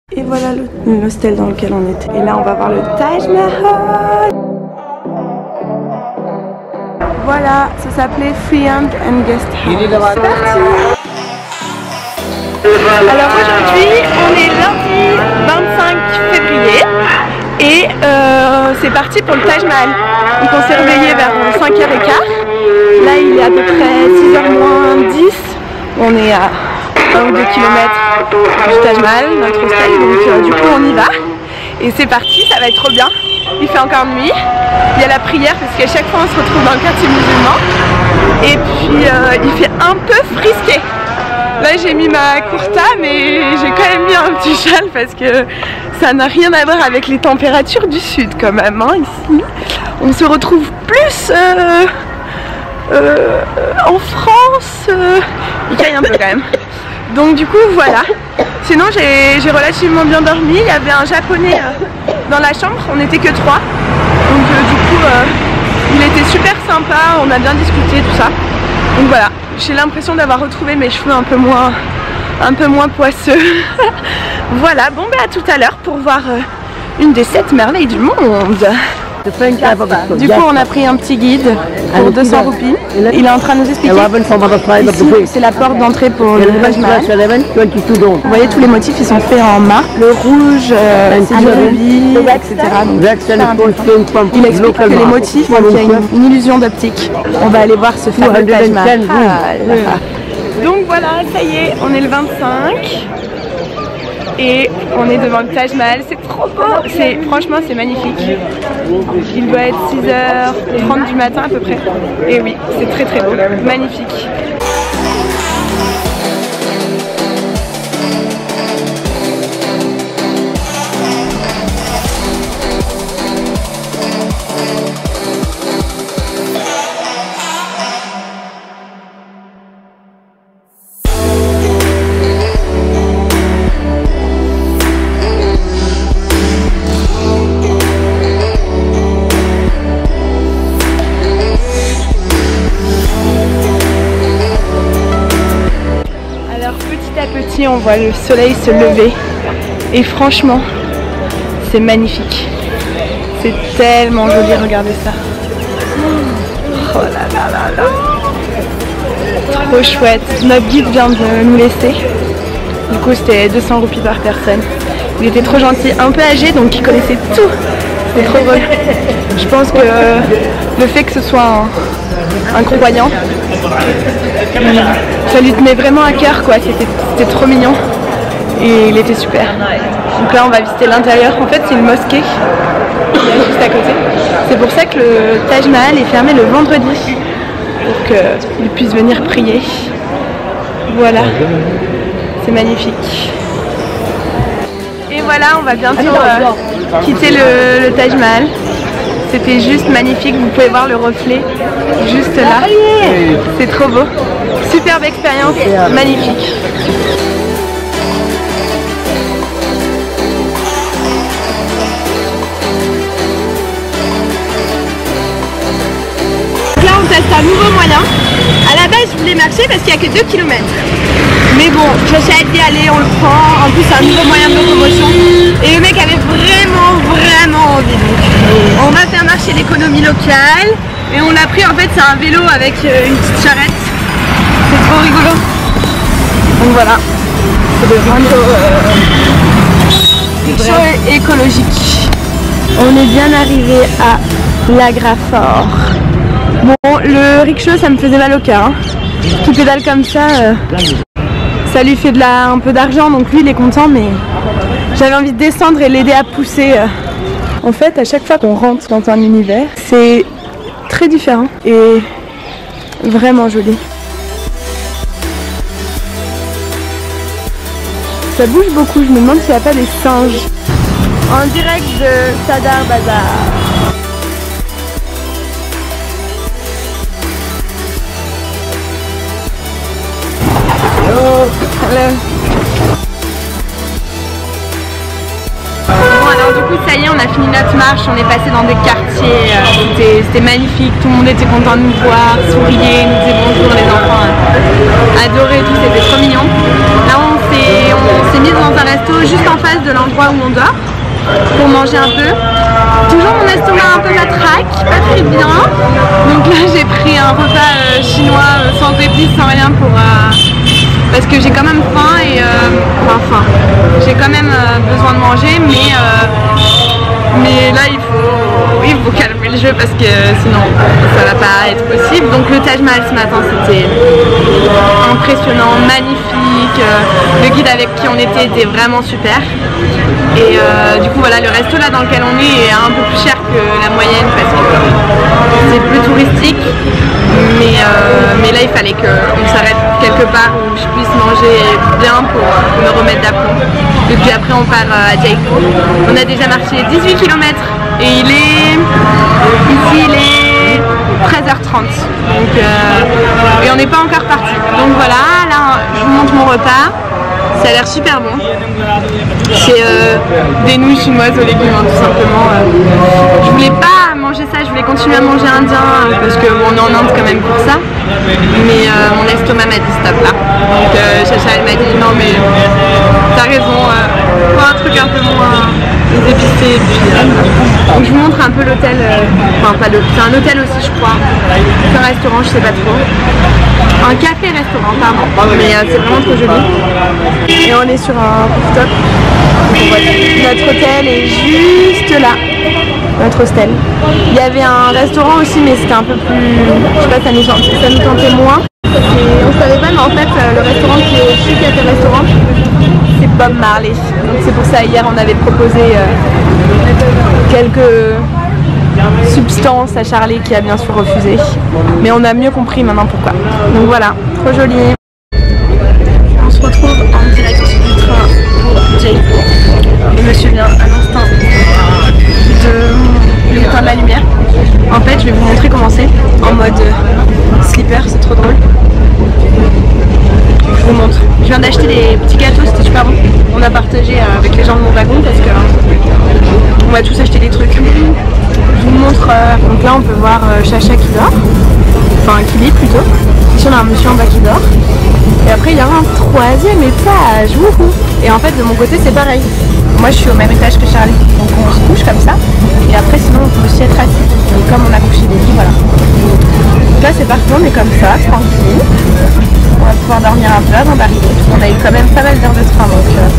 Et voilà l'hostel dans lequel on était. Et là on va voir le Taj Mahal. Voilà, ça s'appelait Friand and Guest House. C'est parti. Alors aujourd'hui on est lundi 25 février et c'est parti pour le Taj Mahal. Donc on s'est réveillé vers 5h15. Là il est à peu près 6h moins 10. On est à 1 ou 2 km du Taj Mahal, notre hostel, donc du coup on y va. Et c'est parti, ça va être trop bien. Il fait encore nuit, il y a la prière parce qu'à chaque fois on se retrouve dans le quartier musulman. Et puis il fait un peu frisqué. Là j'ai mis ma kurta mais j'ai quand même mis un petit châle parce que ça n'a rien à voir avec les températures du sud quand même, hein, ici. On se retrouve plus en France, il caille un peu quand même. Donc du coup voilà, sinon j'ai relativement bien dormi. Il y avait un japonais dans la chambre, on n'était que 3. Donc du coup il était super sympa, on a bien discuté tout ça. Donc voilà, j'ai l'impression d'avoir retrouvé mes cheveux un peu moins poisseux. Voilà, bon bah à tout à l'heure pour voir une des 7 merveilles du monde. Du coup on a pris un petit guide pour 200 roupies. Il est en train de nous expliquer. Ici c'est la porte d'entrée pour le Taj Mahal. Vous voyez tous les motifs ils sont faits en marbre. Le rouge c'est du rubis, etc. Donc, il explique que les motifs, donc, il y a une illusion d'optique. On va aller voir ce fameux Taj Mahal. Donc voilà, ça y est, on est le 25. Et on est devant le Taj Mahal, c'est trop beau, franchement c'est magnifique. Il doit être 6h30 du matin à peu près. Et oui, c'est très très beau, magnifique. On voit le soleil se lever et franchement c'est magnifique, c'est tellement joli, regardez ça, oh là là là là, trop chouette. Notre guide vient de nous laisser, du coup c'était 200 roupies par personne. Il était trop gentil, un peu âgé donc il connaissait tout, c'était trop drôle. Je pense que le fait que ce soit un croyant, ça lui tenait vraiment à cœur quoi, c'était trop mignon et il était super. Donc là on va visiter l'intérieur, en fait c'est une mosquée qui est juste à côté. C'est pour ça que le Taj Mahal est fermé le vendredi, pour qu'ils puissent venir prier. Voilà, c'est magnifique. Et voilà, on va bientôt quitter le Taj Mahal. C'était juste magnifique, vous pouvez voir le reflet juste là, c'est trop beau. Superbe expérience, magnifique. Donc là on teste un nouveau moyen. À la base je voulais marcher parce qu'il n'y a que 2 km. Mais bon, Joshua a dit allez on le prend, en plus c'est un nouveau moyen de locomotion. Et le mec avait vraiment envie. Donc on va faire marcher l'économie locale. Et on l'a pris, en fait c'est un vélo avec une petite charrette. C'est trop rigolo. Donc voilà, c'est devenu rickshaw écologique. On est bien arrivé à l'Agrafort. Bon, le rickshaw ça me faisait mal au cœur, hein. Qui pédale comme ça, ça lui fait un peu d'argent, donc lui il est content, mais j'avais envie de descendre et l'aider à pousser. En fait, à chaque fois qu'on rentre dans un univers, c'est très différent et vraiment joli. Ça bouge beaucoup, je me demande s'il n'y a pas des singes. En direct de Sadar Bazar. Hello. Hello. Bon alors du coup ça y est, on a fini notre marche, on est passé dans des quartiers, c'était magnifique, tout le monde était content de nous voir, souriait, nous disait bonjour, les enfants adoraient tout, c'était trop mignon. Là on on s'est mis dans un resto juste en face de l'endroit où on dort pour manger un peu. Toujours mon estomac un peu matraque, pas très bien. Donc là j'ai pris un repas chinois sans épices, sans rien pour parce que j'ai quand même faim et enfin j'ai quand même besoin de manger, mais là il faut calmer le jeu parce que sinon ça va pas être possible. Donc le Taj Mahal ce matin c'était impressionnant, magnifique, le guide avec qui on était vraiment super et du coup voilà, le resto là dans lequel on est un peu plus cher que la moyenne parce que c'est plus touristique, mais là il fallait qu'on s'arrête quelque part où je puisse manger bien pour me remettre d'aplomb. Et puis après on part à Jaipur. On a déjà marché 18 km et ici il est 13h30 donc, et on n'est pas encore parti. Donc voilà, là je vous montre mon repas. Ça a l'air super bon. C'est des nouilles chinoises aux légumes hein, tout simplement. Je voulais pas manger ça, je voulais continuer à manger indien parce que bon, on est en Inde quand même pour ça. Mais mon estomac m'a dit stop là. Donc Chacha elle m'a dit non mais t'as raison, prends un truc un peu moins épicé. Donc je vous montre un peu l'hôtel, enfin pas l'hôtel, c'est un hôtel aussi je crois. C'est un restaurant, je sais pas trop. Un café-restaurant pardon, mais c'est vraiment trop joli. Et on est sur un rooftop. Notre hôtel est juste là. Notre hostel. Il y avait un restaurant aussi mais c'était un peu plus... Je sais pas, ça nous tentait moins. Et on savait pas mais en fait le restaurant qui est au-dessus, café-restaurant, c'est Bob Marley. Donc c'est pour ça hier on avait proposé quelques substances à Charlie qui a bien sûr refusé. Mais on a mieux compris maintenant pourquoi. Donc voilà, trop joli. On se retrouve en direct du train pour Jaipur. Le monsieur vient à l'instant de l'éteindre la lumière. En fait, je vais vous montrer comment c'est en mode slipper, c'est trop drôle. Je vous montre. Je viens d'acheter des petits gâteaux, c'était super bon. On a partagé avec les gens de mon wagon parce que on va tous acheter des trucs. Je vous montre. Donc là, on peut voir Chacha qui dort. Enfin, qui lit plutôt. Ici, on a un monsieur en bas qui dort. Et après, il y aura un troisième étage. Wouhou. Et en fait, de mon côté, c'est pareil. Moi, je suis au même étage que Charlie. Donc, on se couche comme ça. Et après, sinon, on peut aussi être assis. Donc, comme on a couché des lits, voilà. Donc là, c'est parti. On est comme ça, tranquille. On va pouvoir dormir un peu avant d'arriver. On a eu quand même pas mal d'heures de train. Donc,